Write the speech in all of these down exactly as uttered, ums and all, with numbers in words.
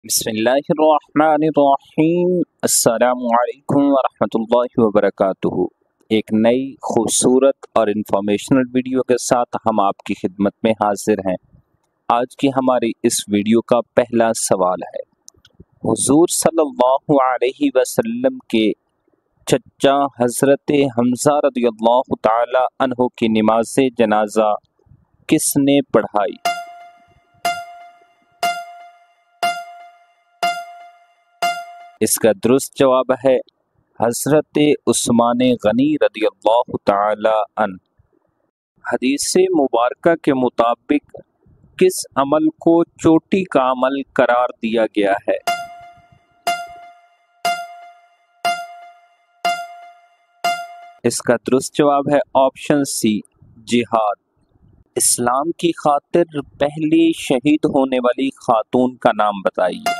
بسم اللہ الرحمن الرحیم۔ السلام علیکم ورحمۃ اللہ وبرکاتہ۔ ایک نئی خوبصورت اور انفارمیشنل ویڈیو کے ساتھ ہم آپ کی خدمت میں حاضر ہیں۔ آج کی ہماری اس ویڈیو کا پہلا سوال ہے، حضور صلی اللہ علیہ وسلم کے چچا حضرت حمزہ رضی اللہ تعالی عنہ کی نماز جنازہ کس نے پڑھائی؟ اس کا درست جواب ہے حضرت عثمان غنی رضی اللہ تعالی عنہ۔ حدیث مبارکہ کے مطابق کس عمل کو چوٹی کا عمل قرار دیا گیا ہے؟ اس کا درست جواب ہے آپشن سی، جہاد۔ اسلام کی خاطر پہلی شہید ہونے والی خاتون کا نام بتائیے۔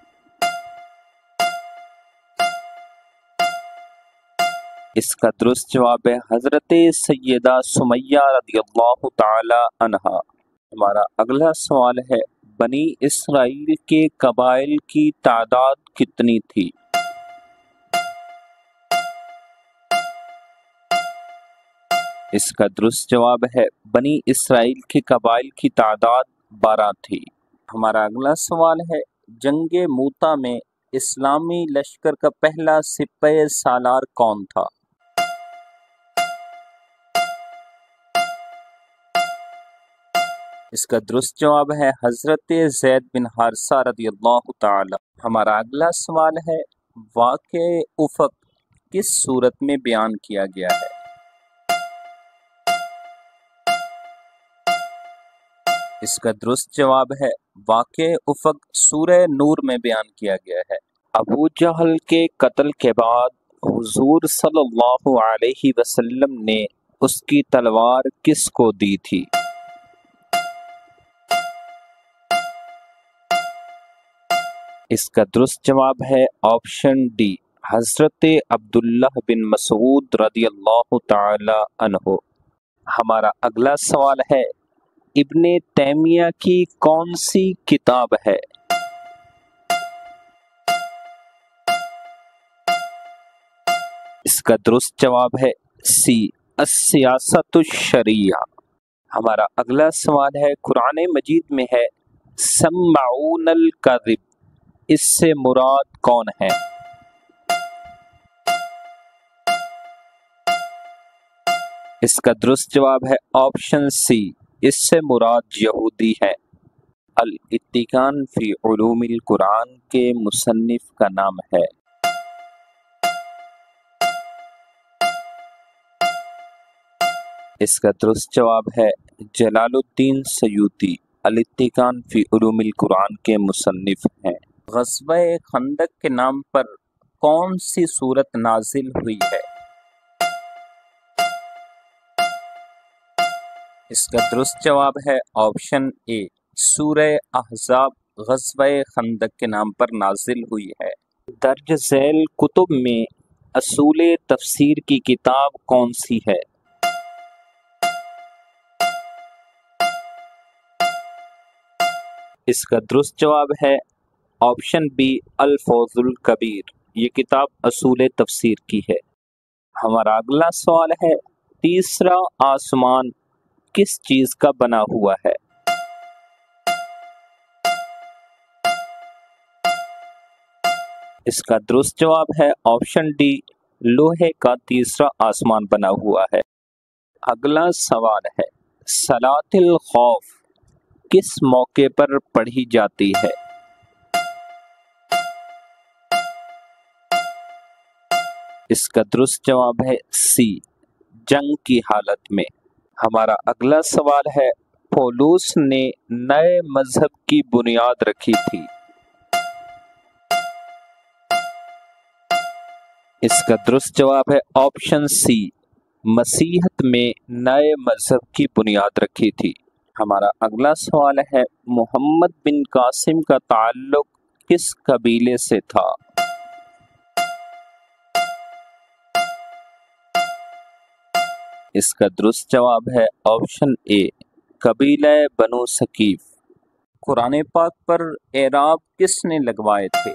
اس کا درست جواب ہے حضرت سیدہ سمیہ رضی اللہ تعالی عنہا۔ ہمارا اگلا سوال ہے، بنی اسرائیل کے قبائل کی تعداد کتنی تھی؟ اس کا درست جواب ہے بنی اسرائیل کے قبائل کی تعداد بارہ تھی۔ ہمارا اگلا سوال ہے، جنگ موتا میں اسلامی لشکر کا پہلا سپہ سالار کون تھا؟ اس کا درست جواب ہے حضرت زید بن حارثہ رضی اللہ تعالی۔ ہمارا اگلا سوال ہے، واقع افق کس صورت میں بیان کیا گیا ہے؟ اس کا درست جواب ہے واقع افق سورہ نور میں بیان کیا گیا ہے۔ ابو جہل کے قتل کے بعد حضور صلی اللہ علیہ وسلم نے اس کی تلوار کس کو دی تھی؟ اس کا درست جواب ہے آپشن ڈی، حضرت عبداللہ بن مسعود رضی اللہ تعالی عنہ۔ ہمارا اگلا سوال ہے، ابن تیمیہ کی کون سی کتاب ہے؟ اس کا درست جواب ہے سی، السیاست الشرعیہ۔ ہمارا اگلا سوال ہے، قرآن مجید میں ہے سمعون الکذب، اس سے مراد کون ہے؟ اس کا درست جواب ہے آپشن سی، اس سے مراد یہودی ہے۔ الاتقان فی علوم القرآن کے مصنف کا نام ہے؟ اس کا درست جواب ہے جلال الدین سیوطی، الاتقان فی علوم القرآن کے مصنف ہیں۔ غزوہ خندق کے نام پر کون سی سورت نازل ہوئی ہے؟ اس کا درست جواب ہے آپشن اے، سورہ احزاب غزوہ خندق کے نام پر نازل ہوئی ہے۔ درج ذیل کتب میں اصول تفسیر کی کتاب کون سی ہے؟ اس کا درست جواب ہے آپشن بی، الفوز الکبیر۔ یہ کتاب اصول تفسیر کی ہے۔ ہمارا اگلا سوال ہے، تیسرا آسمان کس چیز کا بنا ہوا ہے؟ اس کا درست جواب ہے آپشن ڈی، لوہے کا تیسرا آسمان بنا ہوا ہے۔ اگلا سوال ہے، صلاۃ الخوف کس موقع پر پڑھی جاتی ہے؟ اس کا درست جواب ہے سی، جنگ کی حالت میں۔ ہمارا اگلا سوال ہے، پولس نے نئے مذہب کی بنیاد رکھی تھی؟ اس کا درست جواب ہے آپشن سی، مسیحت میں نئے مذہب کی بنیاد رکھی تھی۔ ہمارا اگلا سوال ہے، محمد بن قاسم کا تعلق کس قبیلے سے تھا؟ اس کا درست جواب ہے آپشن اے، قبیلہ بنو ثقیف۔ قرآن پاک پر اعراب کس نے لگوائے تھے؟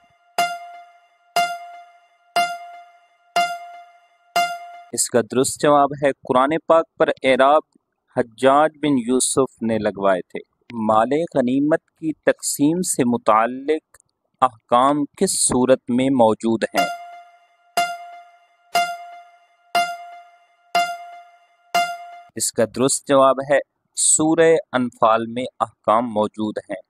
اس کا درست جواب ہے قرآن پاک پر اعراب حجاج بن یوسف نے لگوائے تھے۔ مال غنیمت کی تقسیم سے متعلق احکام کس صورت میں موجود ہیں؟ اس کا درست جواب ہے سورہ انفال میں احکام موجود ہیں۔